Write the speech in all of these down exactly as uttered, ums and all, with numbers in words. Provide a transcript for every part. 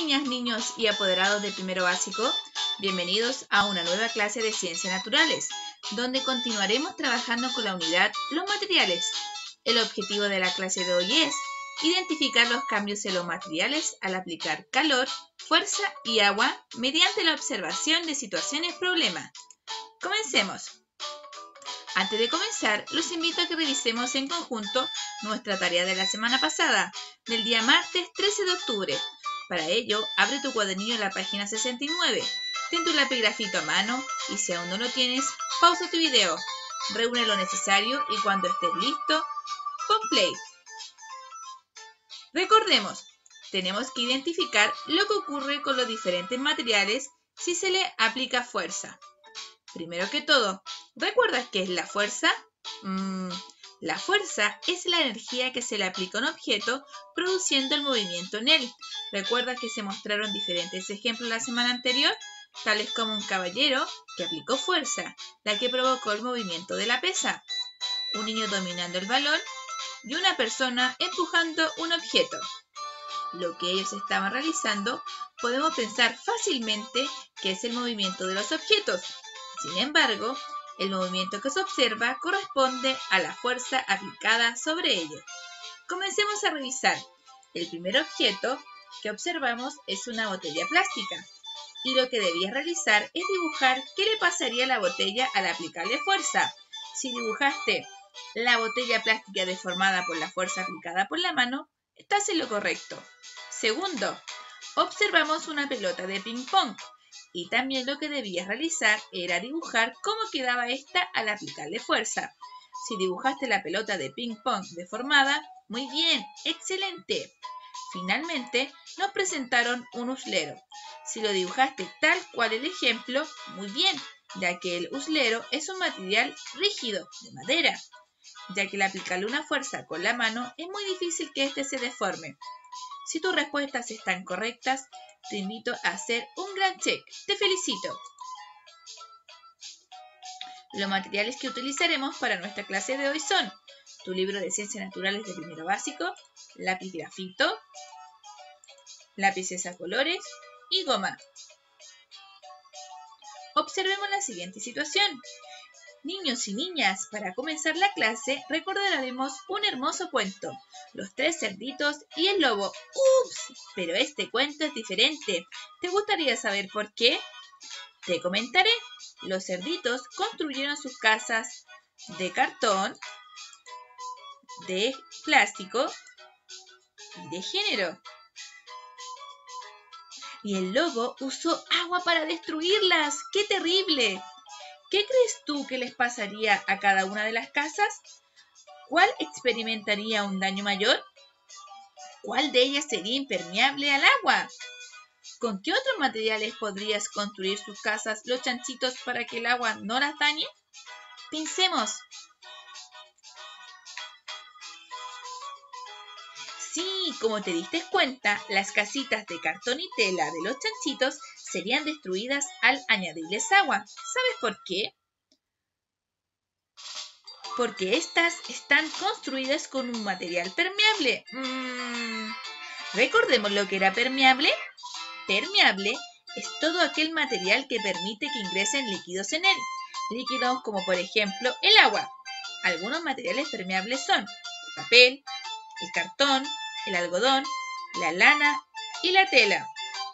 niñas, niños y apoderados de primero básico, bienvenidos a una nueva clase de Ciencias Naturales, donde continuaremos trabajando con la unidad Los materiales. El objetivo de la clase de hoy es identificar los cambios en los materiales al aplicar calor, fuerza y agua mediante la observación de situaciones problema. Comencemos. Antes de comenzar, los invito a que revisemos en conjunto nuestra tarea de la semana pasada, del día martes trece de octubre. Para ello, abre tu cuadernillo en la página sesenta y nueve, ten tu lápiz grafito a mano y si aún no lo tienes, pausa tu video, reúne lo necesario y cuando estés listo, pon play. Recordemos, tenemos que identificar lo que ocurre con los diferentes materiales si se le aplica fuerza. Primero que todo, ¿recuerdas qué es la fuerza? Mm, la fuerza es la energía que se le aplica a un objeto produciendo el movimiento en él. ¿Recuerdas que se mostraron diferentes ejemplos la semana anterior? Tales como un caballero que aplicó fuerza, la que provocó el movimiento de la pesa, un niño dominando el balón y una persona empujando un objeto. Lo que ellos estaban realizando podemos pensar fácilmente que es el movimiento de los objetos. Sin embargo, el movimiento que se observa corresponde a la fuerza aplicada sobre ellos. Comencemos a revisar. El primer objeto que observamos es una botella plástica. Y lo que debías realizar es dibujar qué le pasaría a la botella al aplicarle fuerza. Si dibujaste la botella plástica deformada por la fuerza aplicada por la mano, estás en lo correcto. Segundo, observamos una pelota de ping pong. Y también lo que debías realizar era dibujar cómo quedaba esta al aplicarle fuerza. Si dibujaste la pelota de ping pong deformada, muy bien, excelente. Finalmente, nos presentaron un uslero. Si lo dibujaste tal cual el ejemplo, muy bien, ya que el uslero es un material rígido, de madera, ya que al aplicarle una fuerza con la mano es muy difícil que éste se deforme. Si tus respuestas están correctas, te invito a hacer un gran check. ¡Te felicito! Los materiales que utilizaremos para nuestra clase de hoy son tu libro de Ciencias Naturales de primero básico, lápiz grafito, lápices a colores y goma. Observemos la siguiente situación. Niños y niñas, para comenzar la clase recordaremos un hermoso cuento, Los tres cerditos y el lobo. ¡Ups! Pero este cuento es diferente. ¿Te gustaría saber por qué? Te comentaré. Los cerditos construyeron sus casas de cartón, de plástico y de género. Y el lobo usó agua para destruirlas. ¡Qué terrible! ¿Qué crees tú que les pasaría a cada una de las casas? ¿Cuál experimentaría un daño mayor? ¿Cuál de ellas sería impermeable al agua? ¿Con qué otros materiales podrías construir sus casas los chanchitos para que el agua no las dañe? Pensemos. Sí, como te diste cuenta, las casitas de cartón y tela de los chanchitos serían destruidas al añadirles agua. ¿Sabes por qué? Porque estas están construidas con un material permeable. Mm, ¿recordemos lo que era permeable? Permeable es todo aquel material que permite que ingresen líquidos en él. Líquidos como por ejemplo el agua. Algunos materiales permeables son el papel, el cartón, el algodón, la lana y la tela.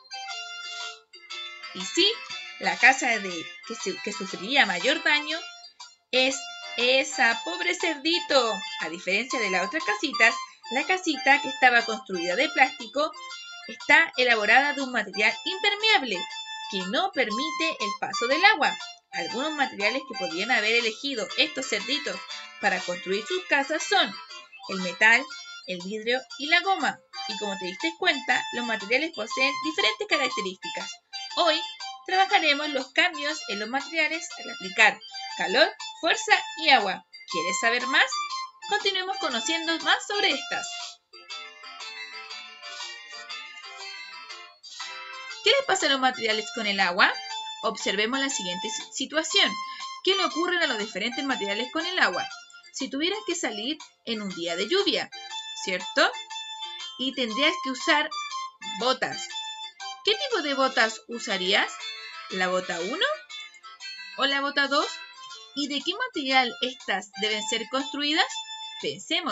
Y sí, la casa de, que, su, que sufriría mayor daño es esa, pobre cerdito. A diferencia de las otras casitas, la casita que estaba construida de plástico está elaborada de un material impermeable que no permite el paso del agua. Algunos materiales que podrían haber elegido estos cerditos para construir sus casas son el metal, el vidrio y la goma. Y como te diste cuenta, los materiales poseen diferentes características. Hoy trabajaremos los cambios en los materiales al aplicar calor, fuerza y agua. ¿Quieres saber más? Continuemos conociendo más sobre estas. ¿Qué le pasa a los materiales con el agua? Observemos la siguiente situación. ¿Qué le ocurre a los diferentes materiales con el agua? Si tuvieras que salir en un día de lluvia, ¿cierto? Y tendrías que usar botas. ¿Qué tipo de botas usarías? ¿La bota uno o la bota dos? ¿Y de qué material estas deben ser construidas? Pensemos.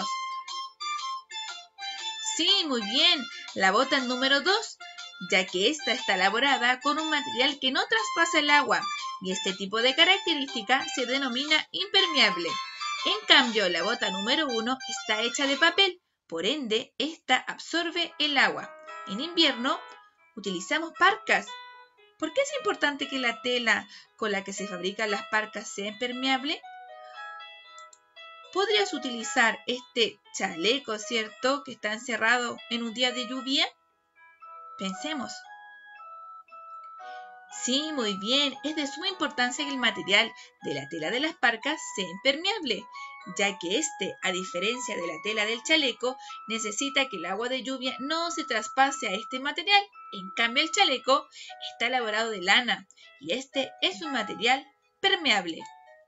Sí, muy bien, la bota número dos, ya que esta está elaborada con un material que no traspasa el agua y este tipo de característica se denomina impermeable. En cambio, la bota número uno está hecha de papel, por ende, esta absorbe el agua. En invierno, utilizamos parcas. ¿Por qué es importante que la tela con la que se fabrican las parcas sea impermeable? ¿Podrías utilizar este chaleco, cierto, que está encerrado en un día de lluvia? Pensemos. Sí, muy bien. Es de suma importancia que el material de la tela de las parcas sea impermeable, ya que este, a diferencia de la tela del chaleco, necesita que el agua de lluvia no se traspase a este material. En cambio, el chaleco está elaborado de lana y este es un material permeable.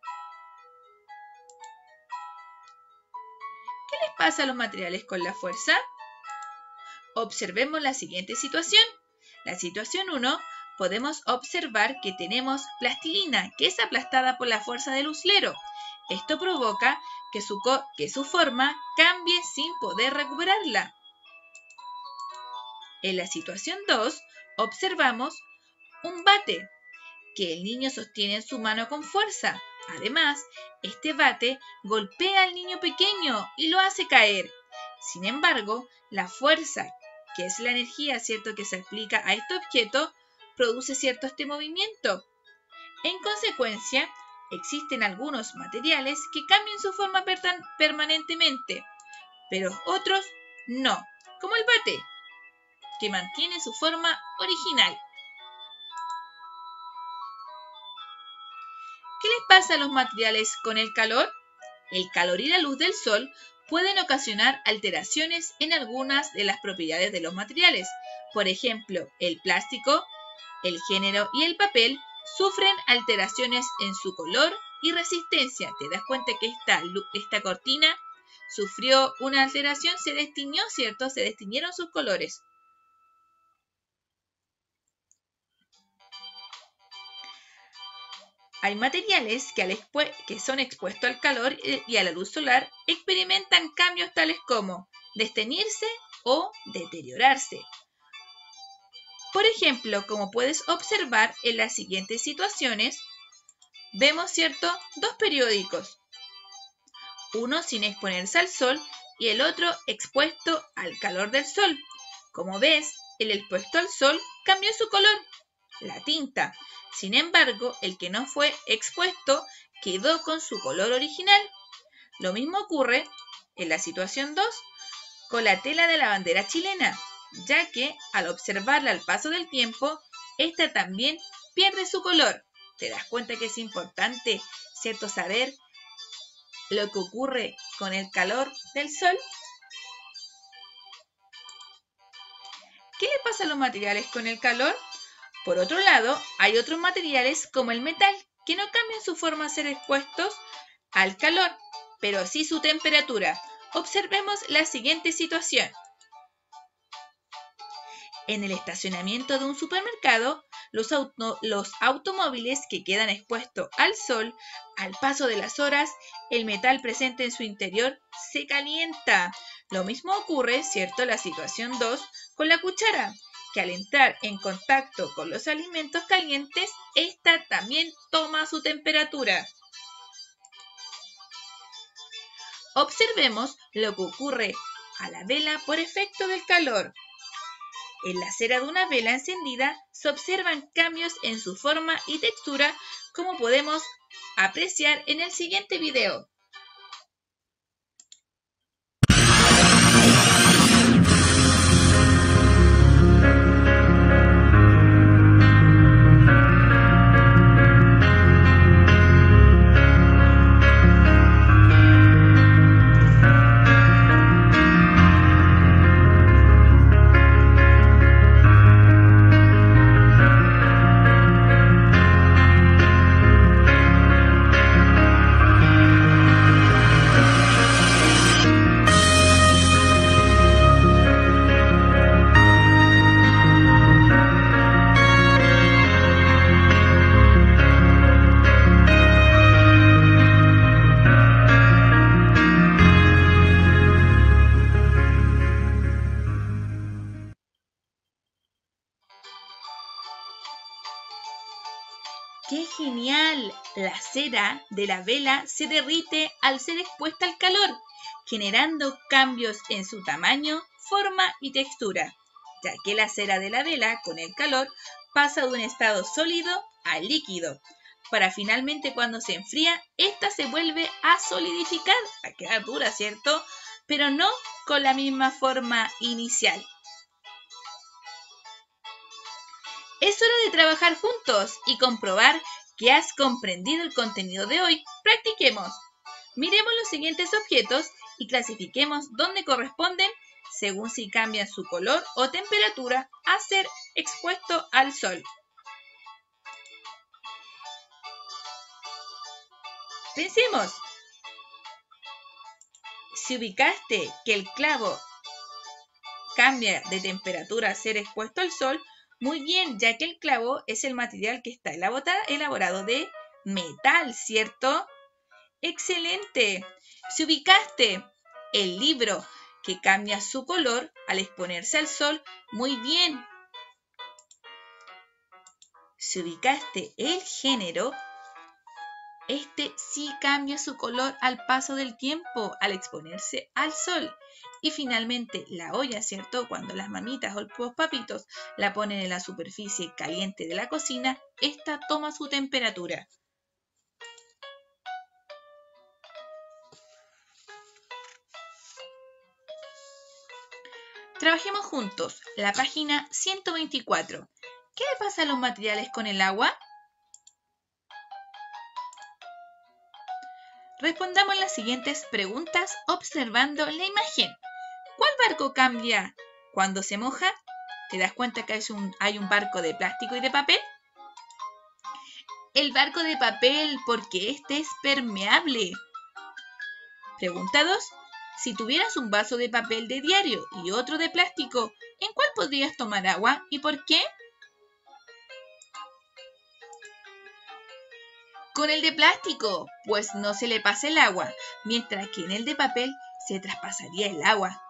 ¿Qué les pasa a los materiales con la fuerza? Observemos la siguiente situación. La situación uno, podemos observar que tenemos plastilina que es aplastada por la fuerza del uslero. Esto provoca que su, que su forma cambie sin poder recuperarla. En la situación dos, observamos un bate que el niño sostiene en su mano con fuerza. Además, este bate golpea al niño pequeño y lo hace caer. Sin embargo, la fuerza, que es la energía, ¿cierto?, que se aplica a este objeto, produce cierto este movimiento. En consecuencia, existen algunos materiales que cambian su forma permanentemente, pero otros no, como el bate, que mantiene su forma original. ¿Qué les pasa a los materiales con el calor? El calor y la luz del sol pueden ocasionar alteraciones en algunas de las propiedades de los materiales. Por ejemplo, el plástico, el género y el papel sufren alteraciones en su color y resistencia. ¿Te das cuenta que esta, esta cortina sufrió una alteración? Se destiñó, ¿cierto? Se destiñeron sus colores. Hay materiales que, al que son expuestos al calor y a la luz solar experimentan cambios tales como desteñirse o deteriorarse. Por ejemplo, como puedes observar en las siguientes situaciones, vemos, ¿cierto?, dos periódicos. Uno sin exponerse al sol y el otro expuesto al calor del sol. Como ves, el expuesto al sol cambió su color, la tinta. Sin embargo, el que no fue expuesto quedó con su color original. Lo mismo ocurre en la situación dos con la tela de la bandera chilena, ya que al observarla al paso del tiempo, esta también pierde su color. ¿Te das cuenta que es importante, cierto, saber lo que ocurre con el calor del sol? ¿Qué le pasa a los materiales con el calor? Por otro lado, hay otros materiales como el metal, que no cambian su forma a ser expuestos al calor, pero sí su temperatura. Observemos la siguiente situación. En el estacionamiento de un supermercado, los, auto, los automóviles que quedan expuestos al sol, al paso de las horas, el metal presente en su interior se calienta. Lo mismo ocurre, ¿cierto?, la situación dos con la cuchara, que al entrar en contacto con los alimentos calientes, esta también toma su temperatura. Observemos lo que ocurre a la vela por efecto del calor. En la cera de una vela encendida se observan cambios en su forma y textura, como podemos apreciar en el siguiente video. ¡Qué genial! La cera de la vela se derrite al ser expuesta al calor, generando cambios en su tamaño, forma y textura, ya que la cera de la vela, con el calor, pasa de un estado sólido a líquido, para finalmente cuando se enfría, esta se vuelve a solidificar, a quedar dura, ¿cierto? Pero no con la misma forma inicial. Es hora de trabajar juntos y comprobar que has comprendido el contenido de hoy. Practiquemos. Miremos los siguientes objetos y clasifiquemos dónde corresponden según si cambian su color o temperatura a ser expuesto al sol. Pensemos. Si ubicaste que el clavo cambia de temperatura a ser expuesto al sol, muy bien, ya que el clavo es el material que está elaborado de metal, ¿cierto? ¡Excelente! Si ubicaste el libro que cambia su color al exponerse al sol, muy bien. Si ubicaste el género, este sí cambia su color al paso del tiempo, al exponerse al sol. Y finalmente la olla, ¿cierto? Cuando las mamitas o los papitos la ponen en la superficie caliente de la cocina, esta toma su temperatura. Trabajemos juntos. La página ciento veinticuatro. ¿Qué le pasa a los materiales con el agua? Respondamos las siguientes preguntas observando la imagen. ¿Cuál barco cambia cuando se moja? ¿Te das cuenta que hay un, hay un barco de plástico y de papel? El barco de papel porque este es permeable. Pregunta dos. Si tuvieras un vaso de papel de diario y otro de plástico, ¿en cuál podrías tomar agua y por qué? Con el de plástico, pues no se le pasa el agua, mientras que en el de papel se traspasaría el agua.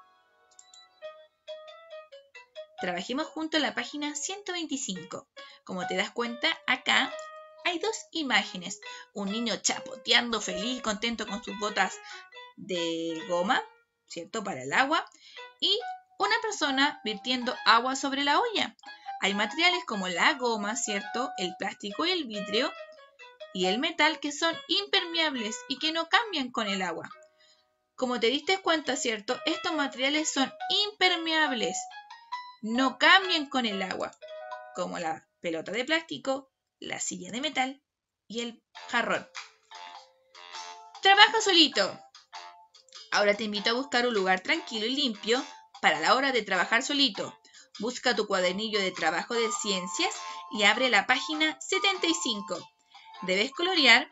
Trabajemos juntos en la página ciento veinticinco. Como te das cuenta, acá hay dos imágenes. Un niño chapoteando feliz y contento con sus botas de goma, ¿cierto? Para el agua. Y una persona vertiendo agua sobre la olla. Hay materiales como la goma, ¿cierto? El plástico y el vidrio. Y el metal que son impermeables y que no cambian con el agua. Como te diste cuenta, ¿cierto? Estos materiales son impermeables. No cambian con el agua, como la pelota de plástico, la silla de metal y el jarrón. Trabaja solito. Ahora te invito a buscar un lugar tranquilo y limpio para la hora de trabajar solito. Busca tu cuadernillo de trabajo de ciencias y abre la página setenta y cinco. Debes colorear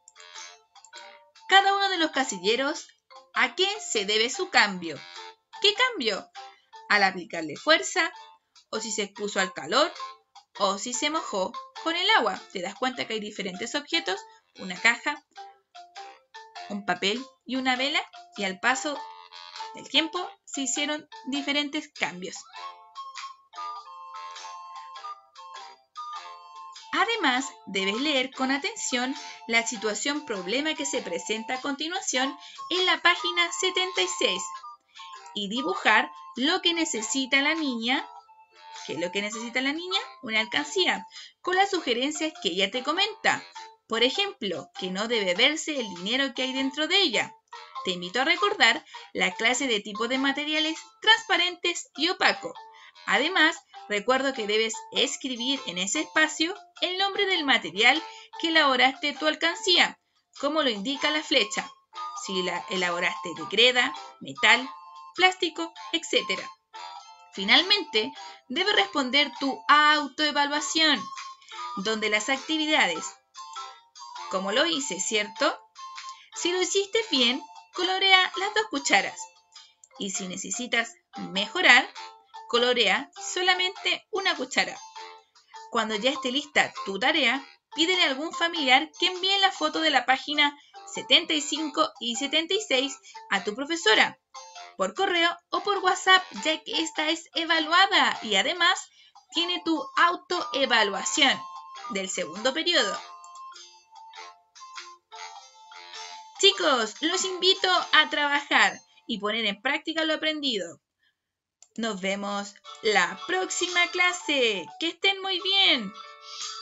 cada uno de los casilleros a qué se debe su cambio. ¿Qué cambio? Al aplicarle fuerza, o si se expuso al calor, o si se mojó con el agua. Te das cuenta que hay diferentes objetos, una caja, un papel y una vela, y al paso del tiempo se hicieron diferentes cambios. Además, debes leer con atención la situación problema que se presenta a continuación en la página setenta y seis y dibujar lo que necesita la niña. ¿Qué es lo que necesita la niña? Una alcancía, con las sugerencias que ella te comenta. Por ejemplo, que no debe verse el dinero que hay dentro de ella. Te invito a recordar la clase de tipo de materiales transparentes y opacos. Además, recuerdo que debes escribir en ese espacio el nombre del material que elaboraste tu alcancía, como lo indica la flecha. Si la elaboraste de greda, metal, plástico, etcétera. Finalmente, debes responder tu autoevaluación, donde las actividades, como lo hice, ¿cierto? Si lo hiciste bien, colorea las dos cucharas. Y si necesitas mejorar, colorea solamente una cuchara. Cuando ya esté lista tu tarea, pídele a algún familiar que envíe la foto de la página setenta y cinco y setenta y seis a tu profesora, por correo o por WhatsApp, ya que esta es evaluada y además tiene tu autoevaluación. del segundo periodo. Chicos, los invito a trabajar y poner en práctica lo aprendido. Nos vemos la próxima clase. Que estén muy bien.